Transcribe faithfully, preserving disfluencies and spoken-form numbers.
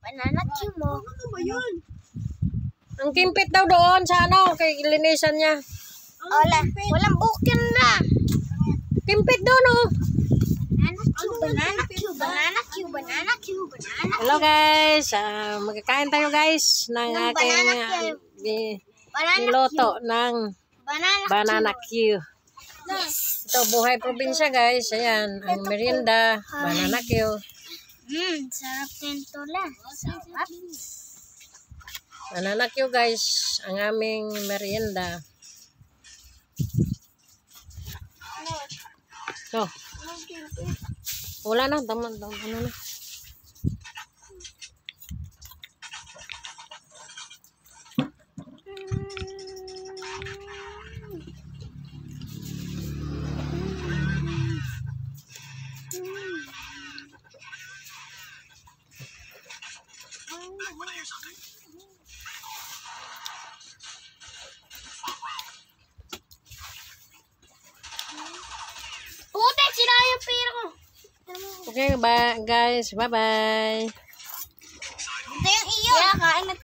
banana cue mo. Ano ba yun? Ang kimpit daw doon sa ano, kay linisan niya. Wala, walang bukid na. Kimpit doon, oh. Banana cue, banana cue, banana cue, banana cue, banana cue. Hello guys, uh, magkakain tayo guys ng Ng aking banana uh, cue. bi- Banana niloto ng Banana, banana cue. cue. Yes. Ito, buhay probinsya guys. Ayan, ang merienda, banana cue. Hmm, sarap din to la. Sarap. Banana cue guys, ang aming merienda. So, wala na, tama, tama, ano na. Putek, sila yung pira ko. Okay ba guys, bye bye. Ito yung iyo. Kaya kain na